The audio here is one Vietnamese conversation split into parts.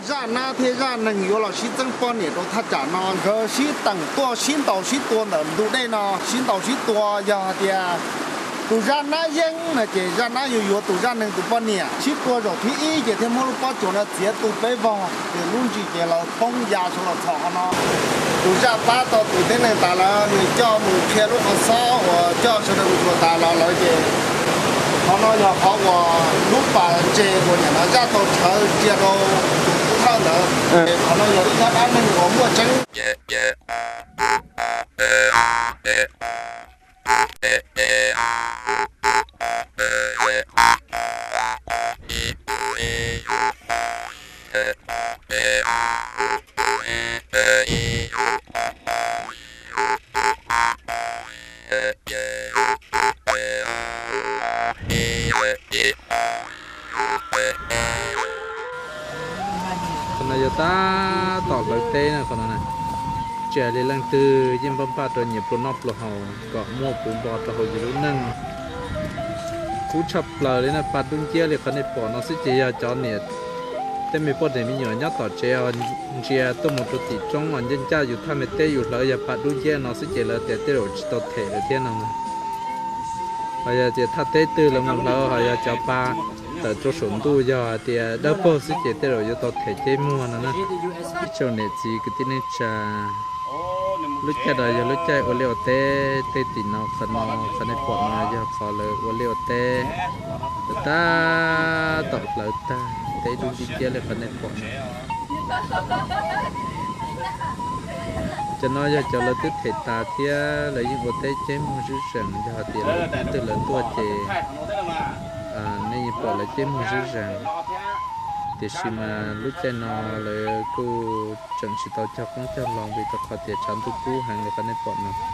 ra na thế ra nâng yếu là xin增半年都他讲呢，可是等多新到新多能度的呢，新到新多呀的。tụ ra na dân mà chỉ ra na nhiều tụ ra nên tụ bao nhiêu chỉ qua rồi thì ý chỉ thêm một lúc bao chỗ nó chỉ tụ bé vào thì luôn chỉ là phong giá số là thọ nó tụ ra ba tụ thế này ta là người cho một kia lúc họ sao và cho số lượng của ta là lợi gì họ nói là họ và lúc bà chè của nhà nó ra tụ chờ chè đâu cũng thao nữa họ nói là đi ra bán mình có mua trứng giờ ta tỏ lời tê nè còn này trẻ đi lăng từ nhưng bấm phát rồi nhập pro nóc là hậu có mua bún bò là hậu gì nâng cú chập lời đấy là phát đúng chia thì phần này bỏ nó sẽ chỉ cho nhiệtแต่ไม่พอได้มีหน่วยนักต่อเชียตัวมันตัวติดจ้องวันยันจ้าอยู่ทำให้เตะอยู่เลยอย่าปัดดูเชียนอสิเจเลยแต่เตะเราตัวเทเลยเท่านั้นเขาจะถ้าเตะตื่นแล้วมันเราเขาจะปาแต่ตัวสนตู้ยาเตียดับเบิลสิเจเตะเราจะตัวเทเจมัวนั่นนะชาวเน็ตจีก็ที่นี่จะลุกแค่ใดอย่าลุกใจว่าเลี้ยวเตะติดนอกขันในปอดมาอย่าขอเลยว่าเลี้ยวเตะตาตอกเลยตาแต่ดูดีเจเลยคนในปอดจะน้อยจะเราติดเหตุตาเทียเลยยิ่งกว่าเตะเจมันรู้สึกจะเตียตื่นเลยตัวเจในปอดเลยเจมันรู้สึกแต่ชิมาลุกใจนอเลยกูจังสิต่อจากของจะลองไปต่อขอเตียฉันทุกผู้หันเลยคนในปอดเนาะ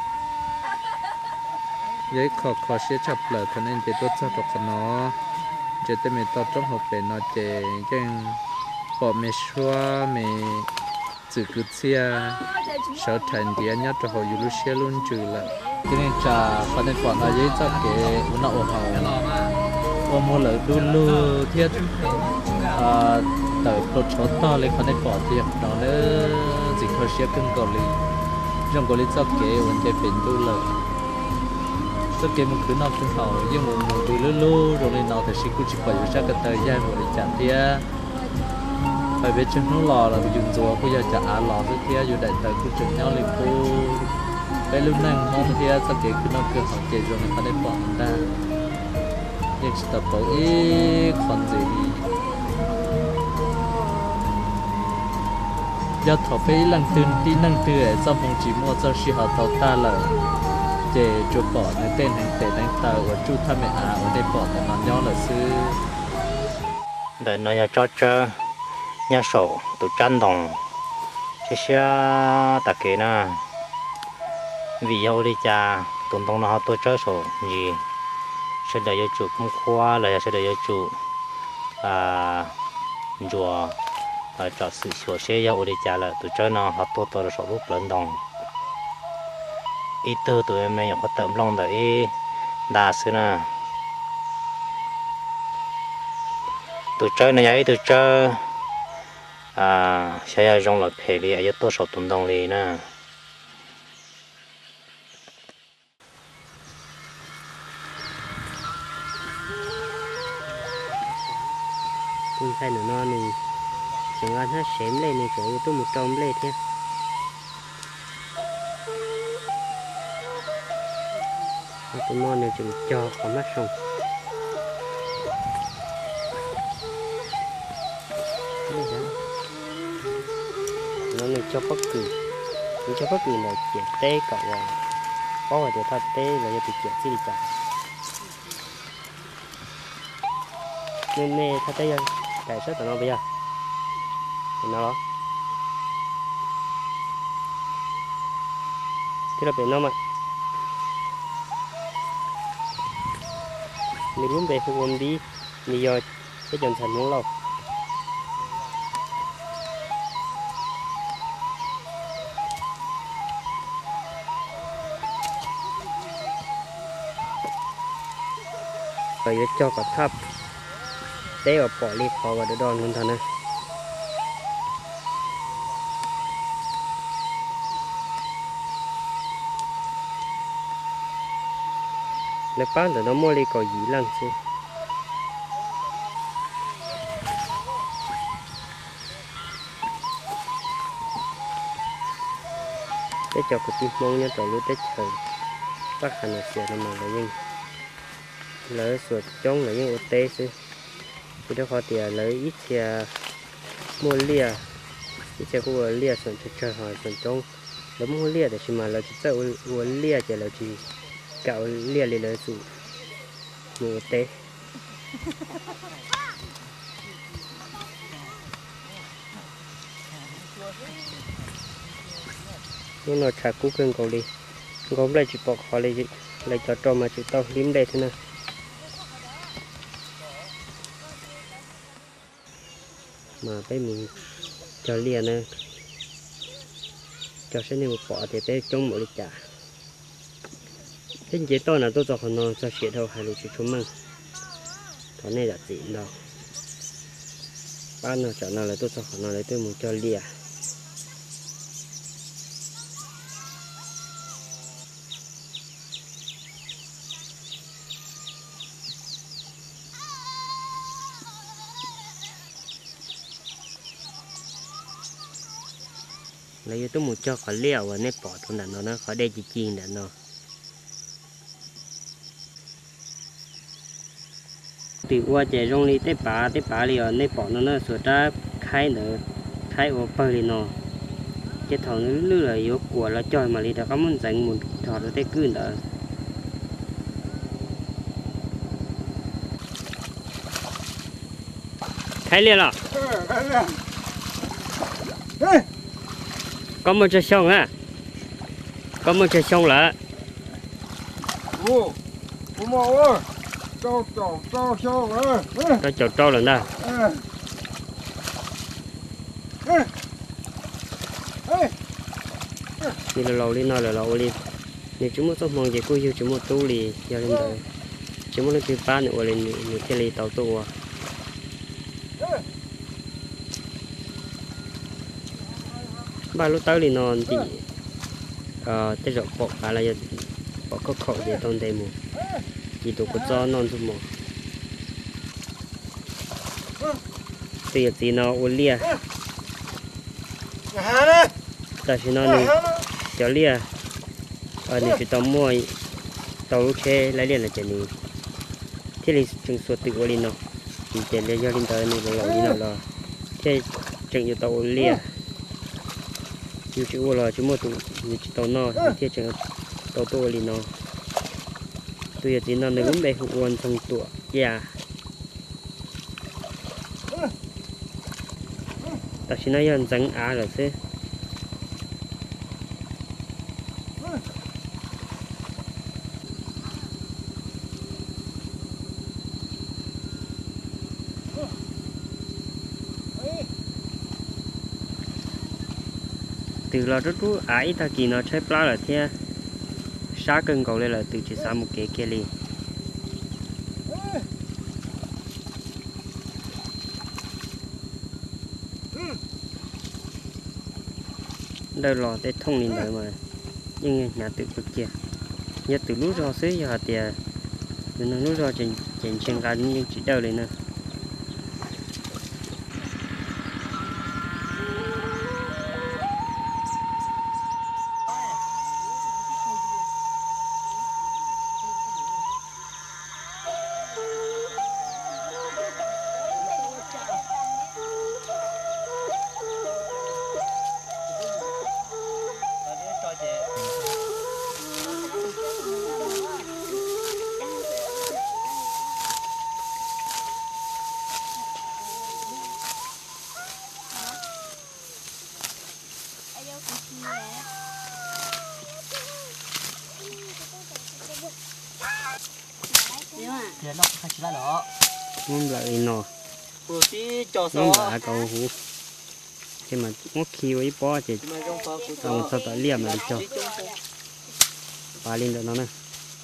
ยัยขอเสียฉับเลยท่านเองจะตัวเจ้าตกขนอจะแต่ไม่ต้องจ้องหัวเป็นนอเจยังปอไม่ชัวไม่จืดกุเซียชาวไทยเดียนยัดจะหัวยูรุเชียลุนจืดละที่นี่จะคนในปอดอะไรจะเก๋อุณหภูมิว่ามัวเลยดูเทียบแต่รถชดต่อเลยคนในปอดเทียบเราเนี่ยสิ่งเขาเชียขึ้นเกาหลียังเกาหลีจะเก๋วันจะเป็นดูเลยสักเกมมันคือนอกขึ้นเขายังมันดูลู่ๆตรงนี้นอกแต่สิ่งกูจะปล่อยอยู่ชักกระเตยย่ายหมดเลยจัดเทียไปเวชนุ่งหล่อเราไปยุ่งตัวกูอยากจะหล่อสักเทียอยู่ได้แต่กูจุดเนาเลยกูไปลุ่มนั่งมองเทียสักเกมคือนอกคือของเจจงในคนในปอดได้ยังจะต่ออีกคนจียอดถอไปลังตื่นที่นั่งเตื่อยจอมพงจีมัวเจ้าชีหาเต่าตาเลยเจจูปอดในเต้นแห่งเตะแห่งเต่าว่าจูทำไม่ว่าได้ปอดแต่นอนย้อนเลยซื้อเดินนอยจอเจอnhà sổ tụ chăn đồng xe xe ta kể na vì yêu đi cha tụi tông nó tôi chơi sổ gì sẽ để cho chủ cũng khoa là sẽ để cho chủ chùa cho sự sửa xe yêu đi cha là tụi chơi nó họ tôi là sổ lúc lớn đồng ít từ tụi em có tầm lòng để đa sự na tụi chơi này ấy tụi chơi sẽ dùng là phê li ấy tôi sầu tuần đông li nè tôi khai nữa nó này chẳng ăn hết xém lên này chỗ tôi một trăm lên thế tôi non này chừng cho có mắt xong nó này cho bất kỳ là chẹt té cậu có mà để ta té là cho bị chẹt chứ đi chặt nên nè ta té tại sao tao nói bây giờ nó đó thế là bị nó mà mình muốn về phục vụ đi bây giờ cái chân thành muốn lâu rồi cho cả thấp té ở bỏ đi khó và đỡ đòn luôn thôi nè lấy bán rồi nó mua đi có gì lần chứ để cho cái tim mông nhá trò lúc tết trời bắt hành là xịt mà là nhưng lấy sụt trống là những ô tê chứ thì đó họ tiền lấy ít tiền mua lia ít tiền của lia sụt chơi hỏi sụt trống lấy mua lia để chỉ mà là chỉ tới uốn lia chỉ là chỉ cạo lia lên lấy sụt mua tê nhưng nó chả cú cưng cầu đi gom lại chỉ bỏ khỏi lại cho trâu mà chỉ tao lim đây thế nào mà bây mình cho liền nè cho sẽ nên bỏ thì tới trong một lịch trả thế chế to là tôi cho nó cho chuyện đâu hay là chỉ chúng mình cái này là gì đâu ban nó chọn nào là tôi cho nó lấy tôi muốn cho liền lấy tôi muốn cho khỏi liều và nếp bỏ trong đàn nó khỏi đây chỉ chiên đàn nó từ qua chạy rong đi tới bả liều nếp bỏ nó sửa ra khai nữa khai ở bờ đi nó cái thằng nó lư là yếu của nó chơi mà đi đã có muốn dành một thọ nó tới cứ nữa khai liều à có một trái sông á có một trái sông là ô mò ơi cho sông cái chậu trâu lần nào đi là lầu đi nói là lầu đi nếu chúng muốn sống mong gì cũng yêu chúng muốn tu lì giờ lên đời chúng muốn lên thứ ba nữa lên nữa theo lì tàu tu ba lúc tới thì non thì tới rồi bỏ cả là bỏ có khẩu để tôn đây mù chỉ tụ có cho non thôi mù từ thì nó uốn lia tại vì nó này cho lia này chỉ tao mua tao lúc xe lấy liền là chỉ này thế thì chừng suốt tự uốn lia nó chỉ để lấy cho lên tới này là như nào là thế chừng cho tao lia như chữ là chúng mua tụ như chữ tàu no như thế chẳng tàu to liền nó tôi chỉ nó nếu đây hụt quần thằng tụa già ta chỉ nói rằng trắng á rồi chứ từ là rất rú ái ta kỳ nó chơi plá là thế xa cân cầu lên là từ chỉ xa một cái kia liền đây là để thông lên đời mà nhưng nhà tự cực kia nhà từ lúc rồi xứ giờ thì nó lúc rồi trên cái nhưng chỉ đâu lên nữa muốn lại nọ muốn lại cầu hú khi mà ngót khiêu ấy bó thì xong sau đó liềm lại cho và lên được nó nè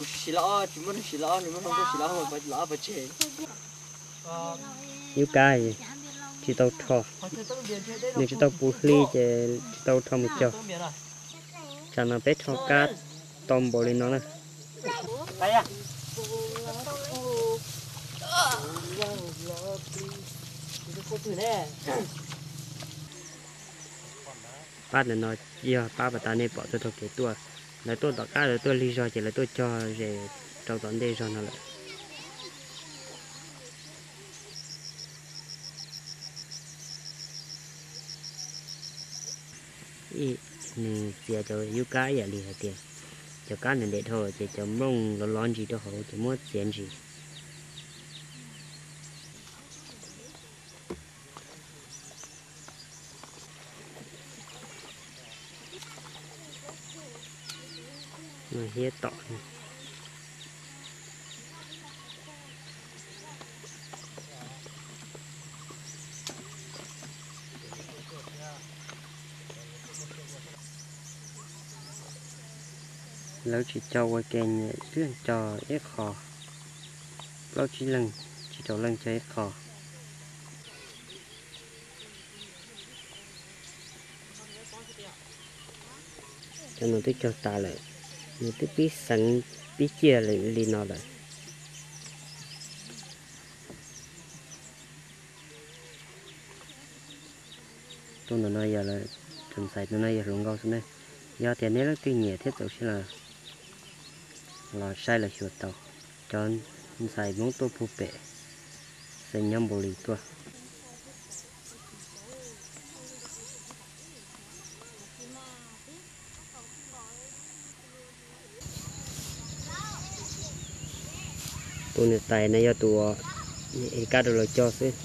như cái chỉ tao thò nếu chỉ tao bù ly thì chỉ tao thò một cho cho nó bé thò cá tôm bò lên nó nè bắt là nó giờ ba bà ta nên bỏ tôi thôi cái tua là tôi đọc cá rồi tôi lý do chỉ là tôi cho về trong tận đây rồi nó lại ý giờ cho yêu cá vậy liền hả tiền cho cá này để thôi chỉ cho mông nó lon gì đó họ chỉ muốn tiền gì mà hiết tọ lâu chỉ cho qua kênh xuyên cho ít khó lâu chỉ lần chỉ cho lần cho ít khó cho nó tích cho ta lại nó tích biết sẵn biết chia lại đi nó lại tôi nói giờ là trồng sạch nó nói giờ luôn câu xuống đây do tiền nếu tuy nhẹ thiết tổ sẽ là sai là chuột tàu cho xài món tô phụ bể xài nhâm bồ lì tua tôi này tài này do tụi cá đồ lời cho xí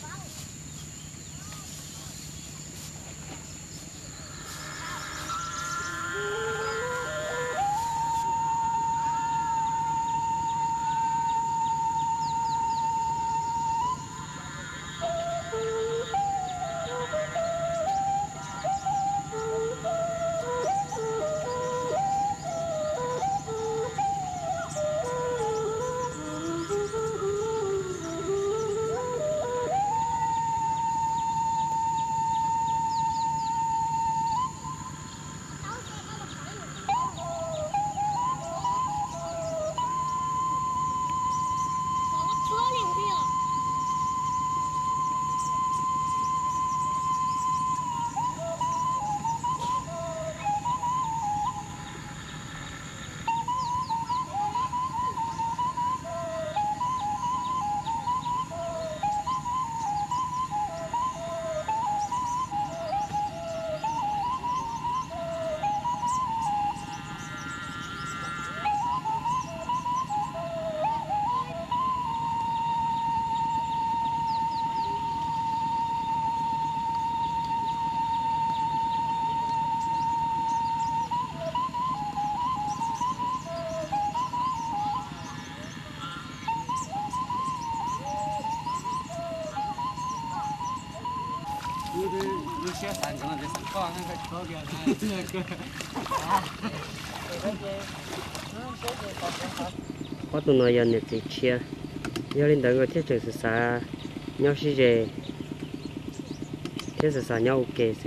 có tụi nó giờ nhiệt chia giờ lên tới người thiết trường xa nhau xí về thiết xa nhau ok xí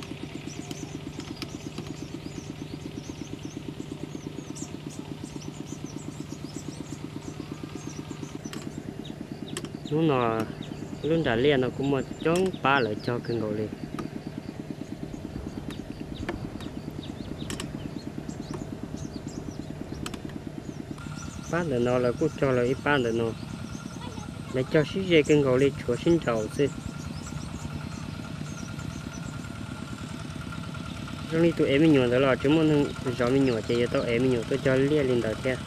nó luôn đã liền nó cũng một chóng ba lại cho cái ngồi liền bán được nó là cũng cho là ít bán được nó để cho xí dây cái ngồi lên chúa xin chào xí trong đi tụi em mình nhồi đó là chúng mình rõ mình nhồi chỉ tao em mình nhồi tôi cho lia lên đầu kia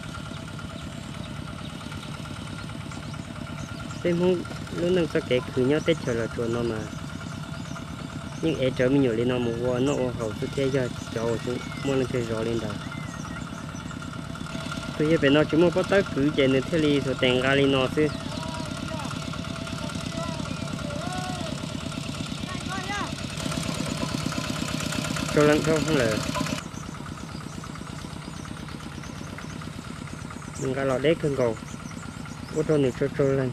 xem không lúc nâng cho cái cứ nhau tết chờ là chuột nó mà nhưng em chờ mình nhồi lên nó một qua nó hậu tôi chơi cho cháu chúng muốn lên chơi rõ lên đầu tôi giờ phải nói chúng mình bắt tới cứ chạy nên thế li rồi tiền ga lên nó chứ cho lần không là mình ga lọt đế cơn cầu ô tô này cho lần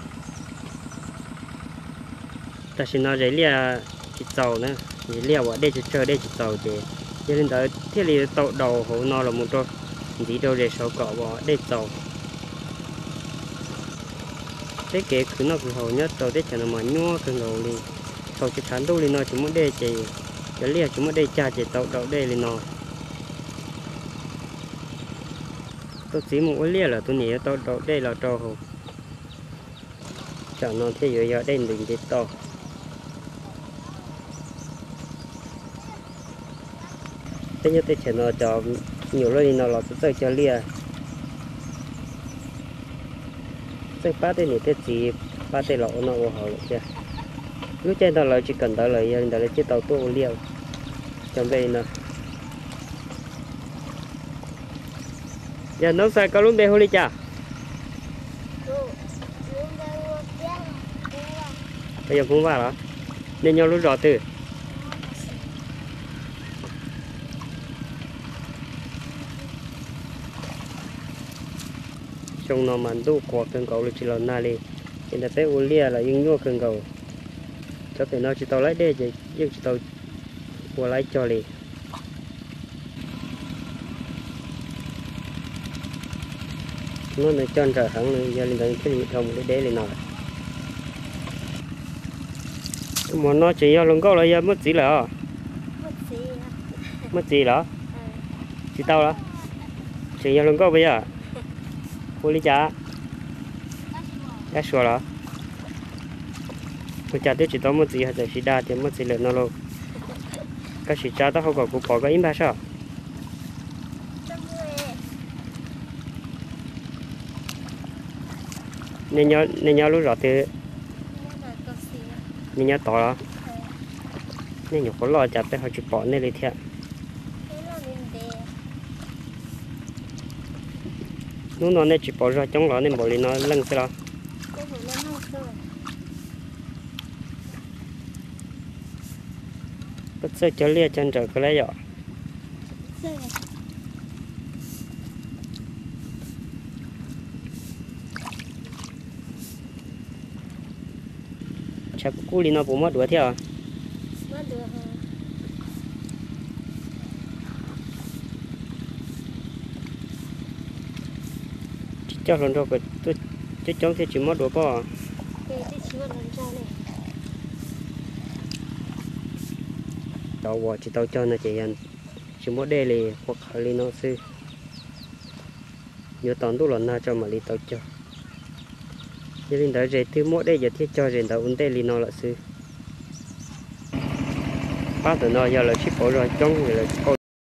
ta xin nói vậy là chỉ tàu nữa vậy là ở đây chờ đây chỉ tàu để cho nên tới thế li tàu đầu hộ nó là một trâu tí đâu để số cọ bỏ đây tàu thế kể cứ nó cứ hầu nhất đầu tết cho nó mà nhua cần đầu đi sau cái tháng đâu đi nó chỉ muốn để chỉ cái lia chỉ muốn để cha chỉ tàu đậu đây lên nó tôi chỉ một lia là tôi nghĩ tàu đậu đây là trâu hồ chọn nó thế giờ giờ đây đừng để to thế như thế chỉ nó cho nhiều lên nó là tôi cho lia cái bát đây này cái gì bát đây lẩu nó vào hậu chưa lúc trên tàu là chỉ cần tàu là yên tàu là chiếc tàu tô liêu trong đây nè giờ nấu xài có lúc đây hôi chả bây giờ cũng vào đó nên nhau lúc rõ từ trong nó mà đủ quả cần cầu là chỉ là na đi hiện tại u lia là những nhua cần cầu cho thì nó chỉ tàu lấy đây chỉ chỉ tàu của lấy cho liền nó này tròn trở hẳn này giờ lên tới cái gì không để lên nào mà nó chỉ do lồng câu là giờ mất gì là mất gì đó chỉ tao đó chỉ do lồng câu bây giờ cô lý cha đã sửa đó cô cha tôi chỉ tao mất gì hay là chỉ đa thì mất gì là nó luôn cái chỉ cha tao không có cô bỏ cái im ba sao nên nhớ lúc rõ thì nên nhớ tỏ đó nên nhớ có lo chặt tới họ chỉ bỏ nên lấy thiệt lúc nó nên chỉ bỏ ra trong đó nên bỏ lên nó lăn cái đó bất sợ cho lia chân trở cái lấy rồi chắc cú li nó cũng mất đuổi theo cho lần rồi tôi chết chóng thì chỉ mất đuổi bỏ tàu chỉ tàu cho nó chỉ mất đây là hoặc li nó sư nhớ tòn tu lần nào cho mà li tàu cho giờ linh tới rễ thứ mỗi đây giờ thiết cho rễ tàu ổn định li nó là sư ba từ nó giờ là ship rồi trong người là